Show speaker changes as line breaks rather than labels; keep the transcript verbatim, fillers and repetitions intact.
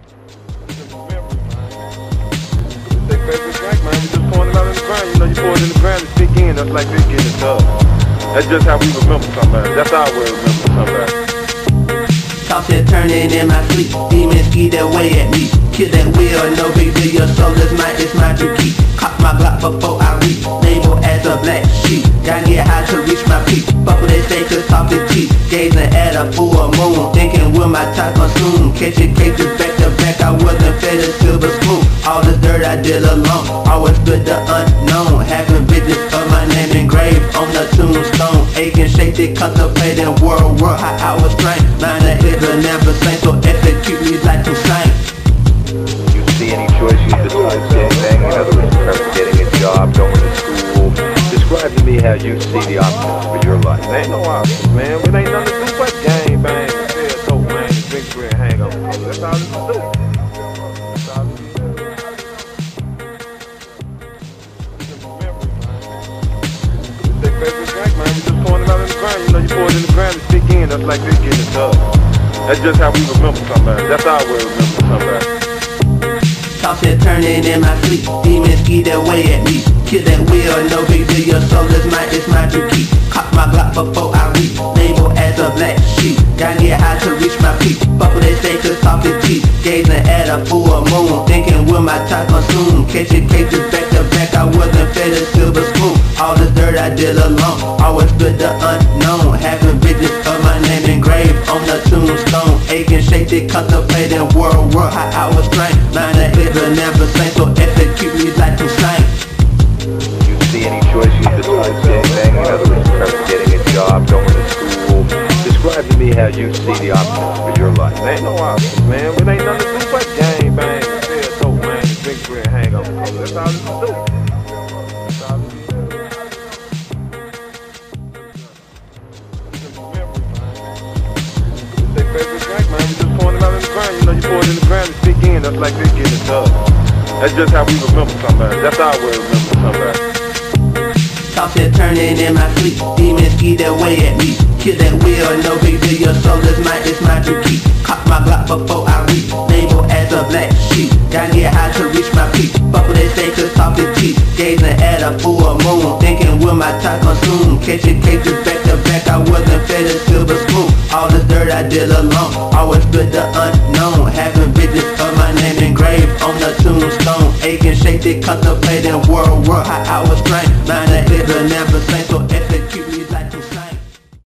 Take favorite drink, man. We just pouring it out in the ground. You know, you pour it in the ground, it stick in. That's like this getting it up. That's just how we remember somebody. That's how we remember somebody.
Toss and turn it in my sleep. Demons eat their way at me. Kill that wheel, no big deal. Your soul is mine, it's mine to keep. Cock my Glock before I reach. Label as a black sheep. Gotta get high to reach my peak. Fuck what they say, cause talk is cheap. Gazing at a full moon. Thinking will my time consume. Catching cases back to back. I wasn't fed a silver spoon. All the dirt I did alone. Always stood the unknown. Having visions of my name engraved on the tombstone. Aching, shaking, contemplating world, world, how I was trained. Line that is a never saint, so execute me like to saint.
You see any choice you decide anything? In other words, in terms of getting a job, going to school. Describe to me how you see the options for your life.
There ain't no options, man. It ain't nothing to do but gang bang, sell dope, man, and drink beer and hang up. That's all it's to do. That's all it is. Take favorite drink, man. We just pouring it out in the ground. You know, you pour it in the ground, it stick in. That's like this getting it up. That's just how we remember somebody. That's how we remember somebody.
Toss and turn it in my sleep. Demons eat their way at me. Kill that wheel, no big deal. Your soul is mine, it's mine to keep. Cock my Glock before I reach. Label as a black sheep. Gotta get high to reach my peak. Fuck what they say, cause talk is cheap. Gazing at a full moon. Thinking will my time consume. Catching cases back to back. I wasn't fed a silver spoon. All the dirt I did alone. Always stood the unknown. Having visions of my name engraved on the tombstone. Aching, shaking, contemplating world, world, how I was trained. Line that is a never saint, so execute me like to saint.
You see any choice you decide anything? In other words, in terms of getting a job, going to school. Describe to me how you see the options for your life.
There ain't no options, man. It ain't nothing to do but gang bang, sell dope, man, and drink beer and hang up. That's all it's to do. That's all it is. Take favorite drink, man. We just pouring it out in the ground. You know, you pour it in the ground, it stick in. That's like this getting it up. That's just how we remember somebody. That's how we remember somebody.
Toss and turn it in my sleep. Demons eat their way at me. Kill that wheel, no big deal. Your soul is mine, it's mine to keep. Cock my Glock before I reach. Label as a black sheep. Gotta get high to reach my peak. Fuck what they say, cause talk is cheap. Gazing at a full moon. Thinking will my time consume. Catching cases back to back. I wasn't fed a silver spoon. All the dirt I did alone. Always stood the unknown. Having visions of my name engraved on the tombstone. Aching, shaking, contemplating world, world, how I was trained. Line that is a never saint, so